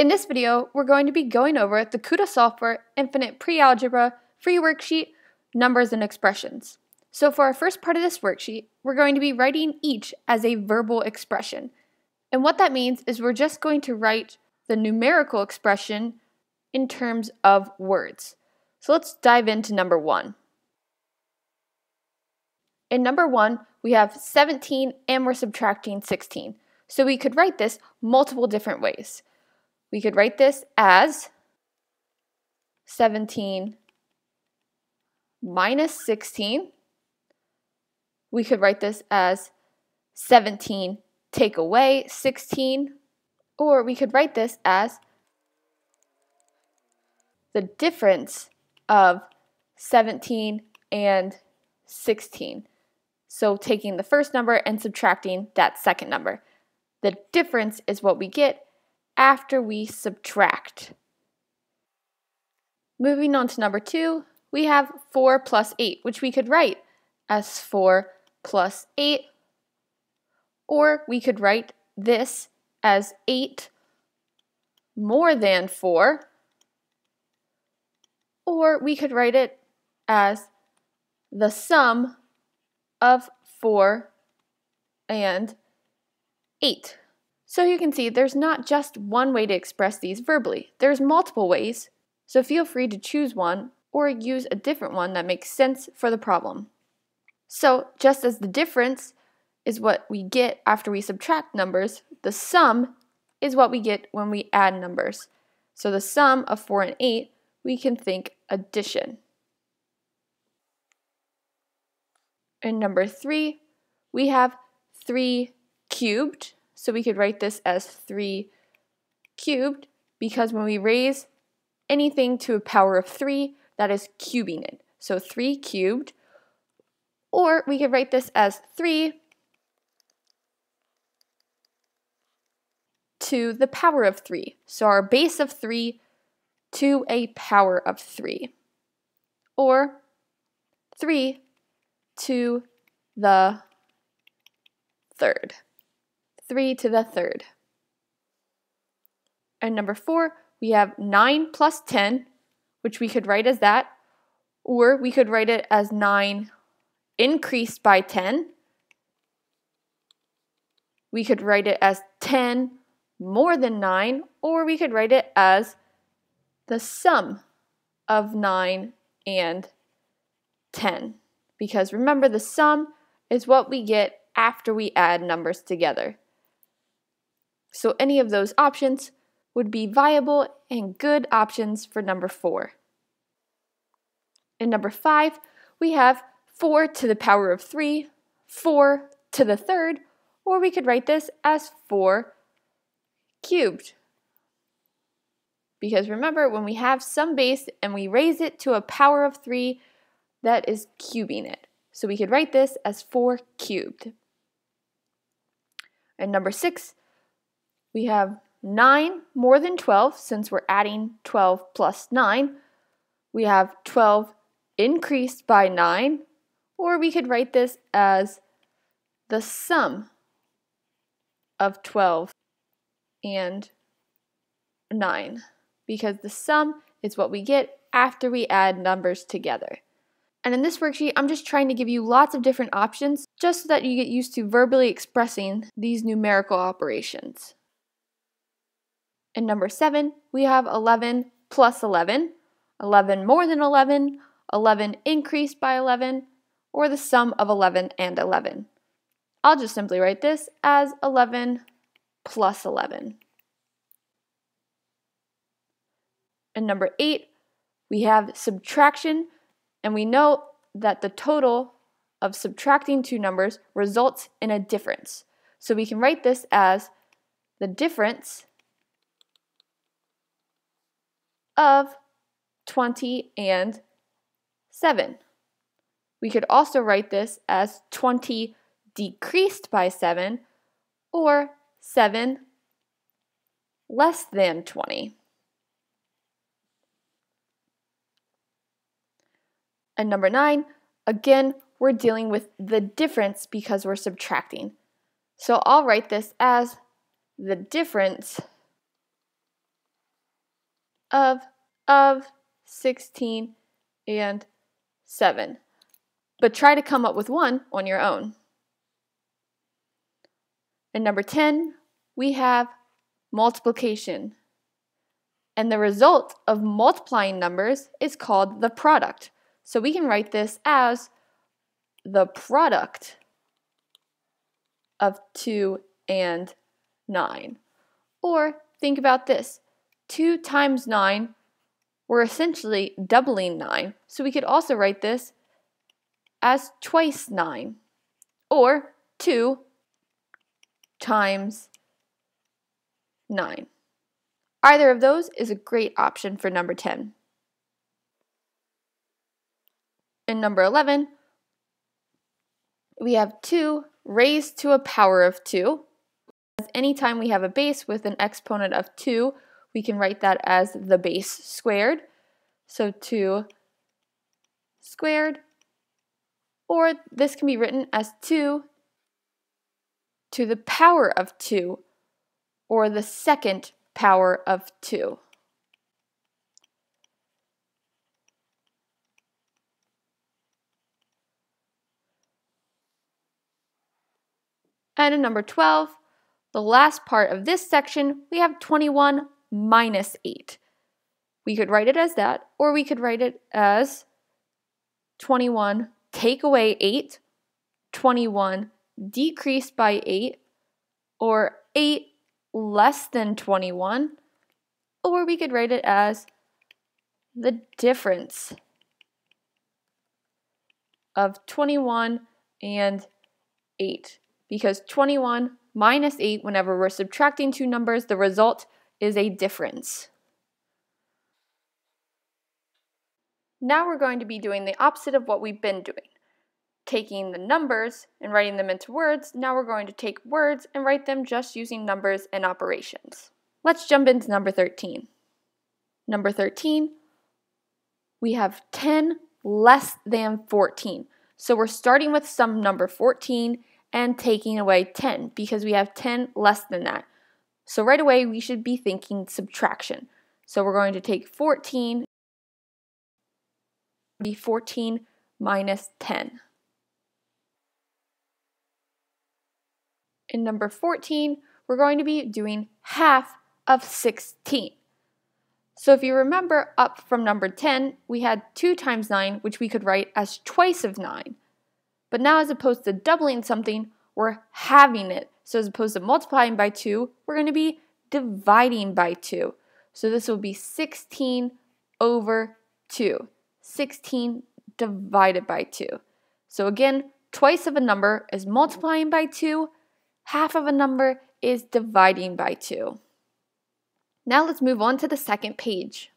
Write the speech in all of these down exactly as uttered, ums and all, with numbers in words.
In this video, we're going to be going over the KutaSoftware Infinite Pre-Algebra free worksheet, Numbers and Expressions. So for our first part of this worksheet, we're going to be writing each as a verbal expression. And what that means is we're just going to write the numerical expression in terms of words. So let's dive into number one. In number one, we have seventeen and we're subtracting sixteen. So we could write this multiple different ways. We could write this as seventeen minus sixteen. We could write this as seventeen take away sixteen. Or we could write this as the difference of seventeen and sixteen. So taking the first number and subtracting that second number. The difference is what we get after we subtract. Moving on to number two, we have four plus eight, which we could write as four plus eight, or we could write this as eight more than four, or we could write it as the sum of four and eight. So you can see there's not just one way to express these verbally. There's multiple ways, so feel free to choose one or use a different one that makes sense for the problem. So just as the difference is what we get after we subtract numbers, the sum is what we get when we add numbers. So the sum of four and eight, we can think addition. In number three, we have three cubed. So we could write this as three cubed because when we raise anything to a power of three, that is cubing it. So three cubed. Or we could write this as three to the power of three. So our base of three to a power of three. Or three to the third. three to the third. And number four, we have nine plus ten, which we could write as that, or we could write it as nine increased by ten. We could write it as ten more than nine, or we could write it as the sum of nine and ten. Because remember, the sum is what we get after we add numbers together. So any of those options would be viable and good options for number four. In number five, we have four to the power of three, four to the third, or we could write this as four cubed. Because remember, when we have some base and we raise it to a power of three, that is cubing it. So we could write this as four cubed. And number six, we have nine more than twelve, since we're adding twelve plus nine. We have twelve increased by nine, or we could write this as the sum of twelve and nine, because the sum is what we get after we add numbers together. And in this worksheet, I'm just trying to give you lots of different options just so that you get used to verbally expressing these numerical operations. In number seven, we have eleven plus eleven, eleven more than eleven, eleven increased by eleven, or the sum of eleven and eleven. I'll just simply write this as eleven plus eleven. In number eight, we have subtraction, and we know that the total of subtracting two numbers results in a difference. So we can write this as the difference of twenty and seven. We could also write this as twenty decreased by seven, or seven less than twenty. And number nine, again, we're dealing with the difference because we're subtracting. So I'll write this as the difference of, of sixteen and seven. But try to come up with one on your own. In number ten, we have multiplication. And the result of multiplying numbers is called the product. So we can write this as the product of two and nine. Or think about this. two times nine, we're essentially doubling nine. So we could also write this as twice nine. Or two times nine. Either of those is a great option for number ten. In number eleven, we have two raised to a power of two. Anytime we have a base with an exponent of two, we can write that as the base squared. So two squared, or this can be written as two to the power of two, or the second power of two. And in number twelve, the last part of this section, we have twenty-one minus eight. We could write it as that, or we could write it as twenty-one take away eight, twenty-one decreased by eight, or eight less than twenty-one, or we could write it as the difference of twenty-one and eight, because twenty-one minus eight, whenever we're subtracting two numbers, the result is a difference. Now we're going to be doing the opposite of what we've been doing. Taking the numbers and writing them into words, now we're going to take words and write them just using numbers and operations. Let's jump into number thirteen. Number thirteen, we have ten less than fourteen. So we're starting with some number fourteen and taking away ten because we have ten less than that. So right away we should be thinking subtraction. So we're going to take fourteen, be fourteen minus ten. In number fourteen, we're going to be doing half of sixteen. So if you remember up from number ten, we had two times nine, which we could write as twice of nine. But now as opposed to doubling something, we're halving it. So as opposed to multiplying by two, we're going to be dividing by two. So this will be sixteen over two. sixteen divided by two. So again, twice of a number is multiplying by two. Half of a number is dividing by two. Now let's move on to the second page.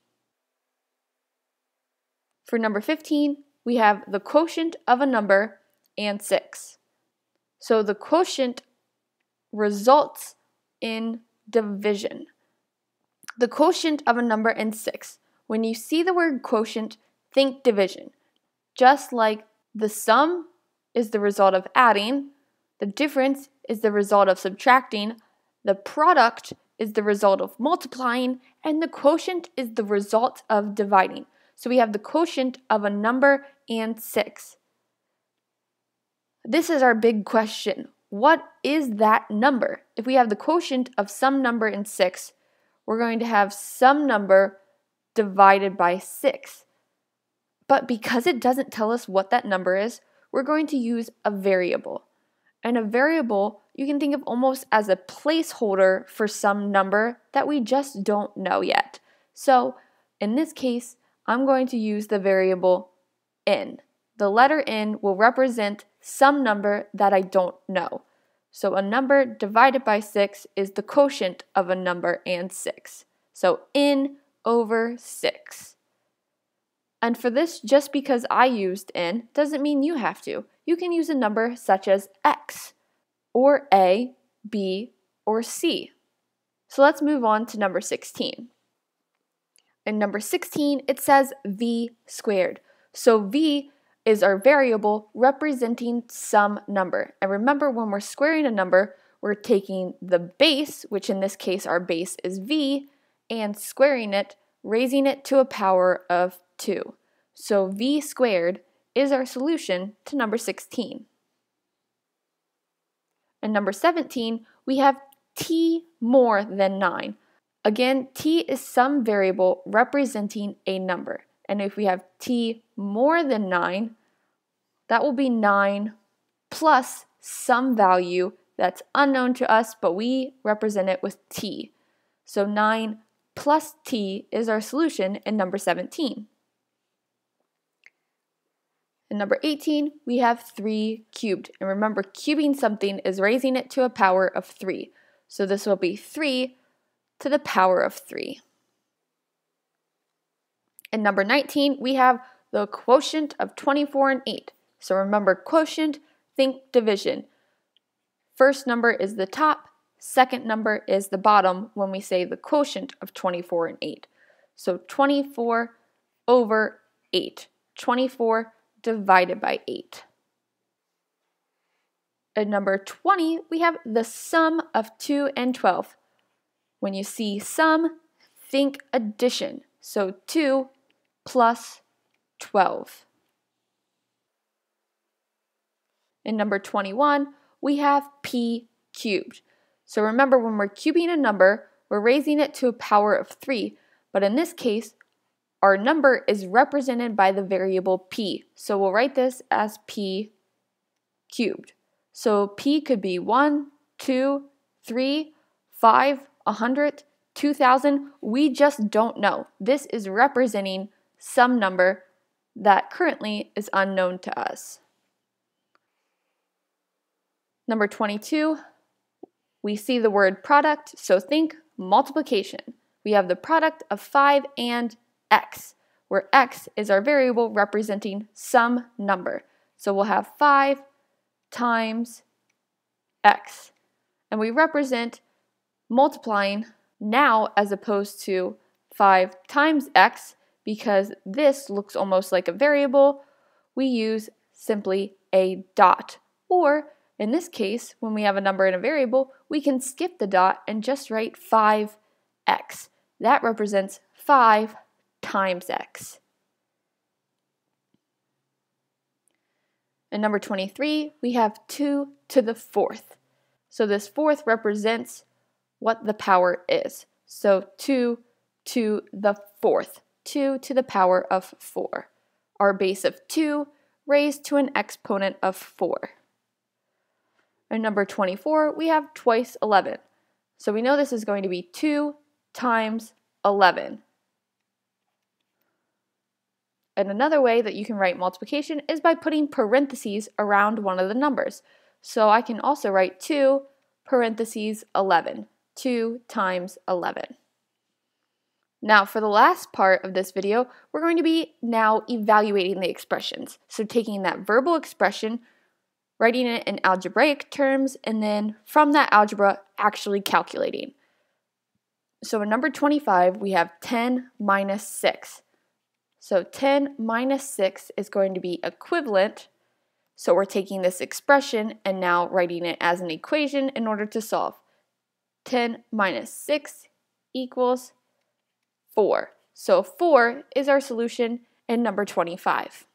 For number fifteen, we have the quotient of a number and six. So the quotient results in division. The quotient of a number and six. When you see the word quotient, think division. Just like the sum is the result of adding, the difference is the result of subtracting, the product is the result of multiplying, and the quotient is the result of dividing. So we have the quotient of a number and six. This is our big question. What is that number? If we have the quotient of some number and six, we're going to have some number divided by six. But because it doesn't tell us what that number is, we're going to use a variable. And a variable you can think of almost as a placeholder for some number that we just don't know yet. So in this case, I'm going to use the variable n. The letter n will represent some number that I don't know. So a number divided by six is the quotient of a number and six. So n over six. And for this, just because I used n doesn't mean you have to. You can use a number such as x, or a, b, or c. So let's move on to number sixteen. In number sixteen, it says v squared. So v is our variable representing some number. And remember, when we're squaring a number, we're taking the base, which in this case our base is v, and squaring it raising it to a power of two. So v squared is our solution to number sixteen. And number seventeen, we have t more than nine. Again, t is some variable representing a number. And if we have t more than nine, that will be nine plus some value that's unknown to us, but we represent it with t. So nine plus t is our solution in number seventeen. In number eighteen, we have three cubed. And remember, cubing something is raising it to a power of three. So this will be three to the power of three. In number nineteen, we have the quotient of twenty-four and eight. So remember, quotient, think division. First number is the top, second number is the bottom when we say the quotient of twenty-four and eight. So twenty-four over eight. twenty-four divided by eight. At number twenty, we have the sum of two and twelve. When you see sum, think addition. So two plus twelve. In number twenty-one, we have p cubed. So remember, when we're cubing a number, we're raising it to a power of three. But in this case, our number is represented by the variable p. So we'll write this as p cubed. So p could be one, two, three, five, one hundred, two thousand. We just don't know. This is representing some number that currently is unknown to us. Number twenty-two, we see the word product, so think multiplication. We have the product of five and x, where x is our variable representing some number. So we'll have five times x. And we represent multiplying now as opposed to five times x, because this looks almost like a variable. We use simply a dot. Or in this case, when we have a number in a variable, we can skip the dot and just write five x. That represents five times x. And number twenty-three, we have two to the fourth. So this fourth represents what the power is. So two to the fourth, two to the power of four. Our base of two raised to an exponent of four. And number twenty-four, we have twice eleven. So we know this is going to be two times eleven. And another way that you can write multiplication is by putting parentheses around one of the numbers. So I can also write two parentheses eleven. two times eleven. Now for the last part of this video, we're going to be now evaluating the expressions. So taking that verbal expression, writing it in algebraic terms, and then from that algebra, actually calculating. So in number twenty-five, we have ten minus six. So ten minus six is going to be equivalent. So we're taking this expression and now writing it as an equation in order to solve. ten minus six equals four. So four is our solution in number twenty-five.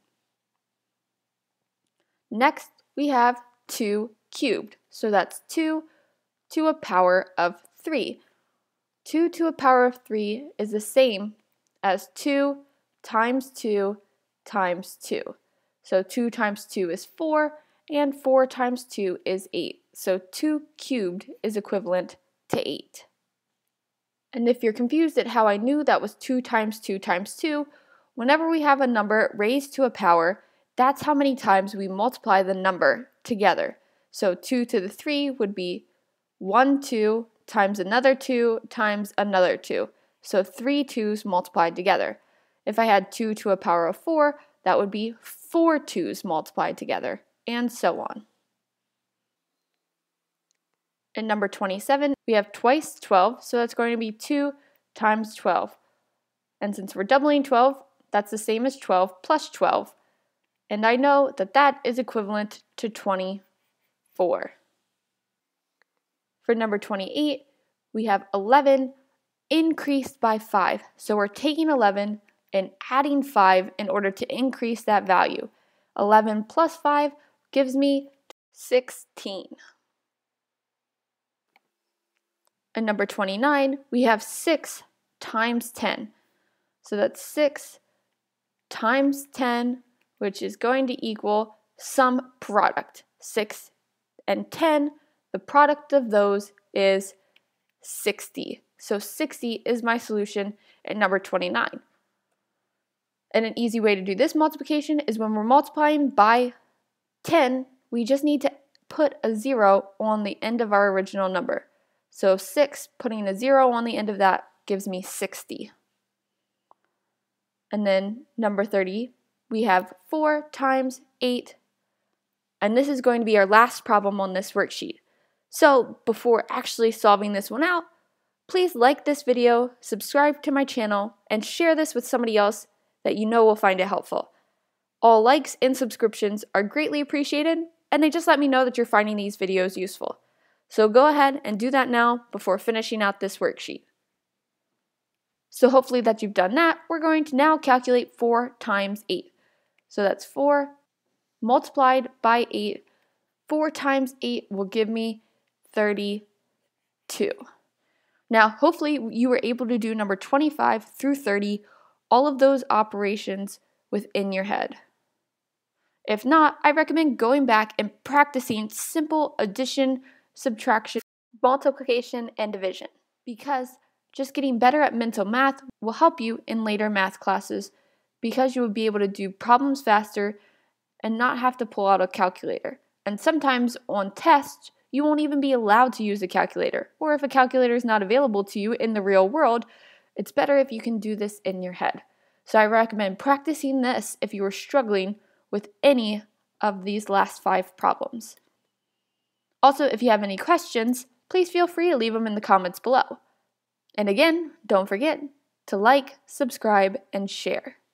Next, we have two cubed. So that's two to a power of three. two to a power of three is the same as two times two times two. So two times two is four, and four times two is eight. So two cubed is equivalent to eight. And if you're confused at how I knew that was two times two times two, whenever we have a number raised to a power, that's how many times we multiply the number together. So two to the three would be one two times another two times another two. So three twos multiplied together. If I had two to a power of four, that would be four twos multiplied together, and so on. In number twenty-seven, we have twice twelve, so that's going to be two times twelve. And since we're doubling twelve, that's the same as twelve plus twelve. And I know that that is equivalent to twenty-four. For number twenty-eight, we have eleven increased by five. So we're taking eleven and adding five in order to increase that value. eleven plus five gives me sixteen. And number twenty-nine, we have six times ten. So that's six times ten, which is going to equal some product. six and ten, the product of those is sixty. So sixty is my solution at number twenty-nine. And an easy way to do this multiplication is when we're multiplying by ten, we just need to put a zero on the end of our original number. So six, putting a zero on the end of that gives me sixty. And then number thirty, we have four times eight. And this is going to be our last problem on this worksheet. So before actually solving this one out, please like this video, subscribe to my channel, and share this with somebody else that you know will find it helpful. All likes and subscriptions are greatly appreciated, and they just let me know that you're finding these videos useful. So go ahead and do that now before finishing out this worksheet. So hopefully that you've done that, we're going to now calculate four times eight. So that's four multiplied by eight. four times eight will give me thirty-two. Now, hopefully you were able to do number twenty-five through thirty, all of those operations within your head. If not, I recommend going back and practicing simple addition, subtraction, multiplication, and division, because just getting better at mental math will help you in later math classes, because you will be able to do problems faster and not have to pull out a calculator. And sometimes on tests, you won't even be allowed to use a calculator, or if a calculator is not available to you in the real world, it's better if you can do this in your head. So I recommend practicing this if you are struggling with any of these last five problems. Also, if you have any questions, please feel free to leave them in the comments below. And again, don't forget to like, subscribe, and share.